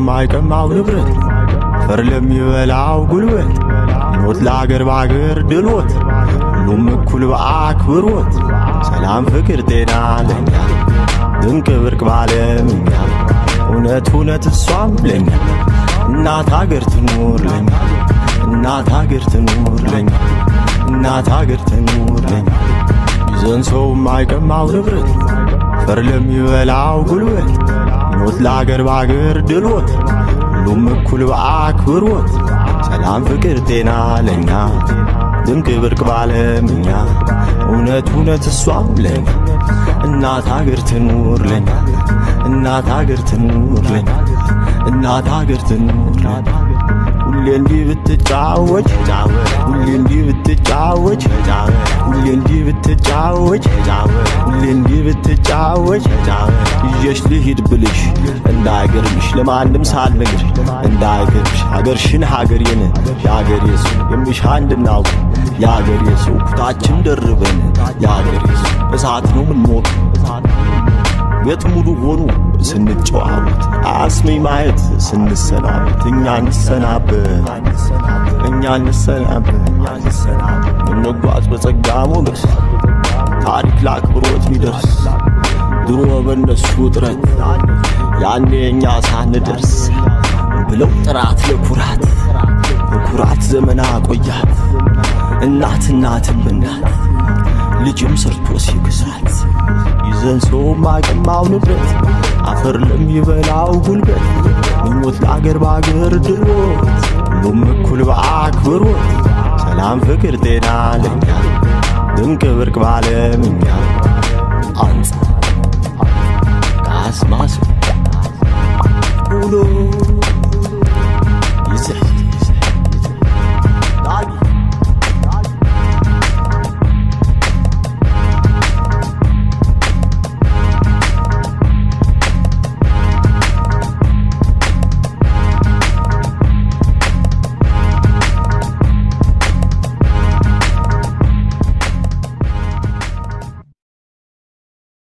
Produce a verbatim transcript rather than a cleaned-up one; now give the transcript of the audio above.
ማይቀማው ንብረት ፈር ለሚበላው ጉልበት ሞት ለአገር ባገር ድሎት ሁሉም እኩል በአክብሮት ሰላም ፍቅር ጤና ለኛ ድንቅ ብርቅ ባለምኛ እውነት እውነት እሷም ለኛ እናት አገር ትኑር ለኛ እናት አገር ትኑር ለኛ እናት አገር ትኑር ለኛ ይዘን ሰው ማይቀማው ንብረት ፈር ለሚበላው ጉልበት ሞት ለአገር ባገር ድሎት ሁሉም እኩል በአክብሮት ሰላም ፍቅር ጤና ለኛ ድንቅ ብርቅ ባለምኛ እውነት እውነት እሷም ለኛ እናት አገር ትኑር ለኛ እናት አገር ትኑር ለኛ እናት አገር ትኑር ለኛ ሁሌ እንዲህ ብትጫወች ሁሌ እንዲህ ብትጫወች ሁሌ እንዲህ ብትጫወች ሁሌ እንዲህ ብትጫወች ይዤሽ ልሂድ ብልሽ እንዳይገርምሽ ለማንም ሳልነግር እንዳይገርምሽ ሀገርሽን ሀገሬን የሀገሬ ሰው የሚሻ እንድናውቅ የሀገሬ ሰው ኩታችን ደርበን የሀገሬ ሰው እሳት ነው ምንሞቅ ቤት ሙሉ ሆኖ ስንጨዋወት አስመኝ ማየት ስንሰናበት እኛ እንሰናበት እኛ እንሰናበት እንጓዝ በጸጋ ሞገስ ታሪክ ለአክብሮት ሚደርስ ድሮ በነሱ ጥረት ያኔ እኛ ሳንደርስ ብለው ጥራት ለኩራት ኩራት ዘመና ቆያት እናት እናትም እናት ልጅም ሰርቶ ሲግሳት ይዘን ሰው ማይቀማው ንብረት አፈር ለሚበላው ጉልበት ሞት ለአገር ባገር ድሎት ሁሉም እኩል በአክብሮት ሰላም ፍቅር ጤና ለኛ ድንቅ ብርቅ ባለምኛ አንጻ ካስማስ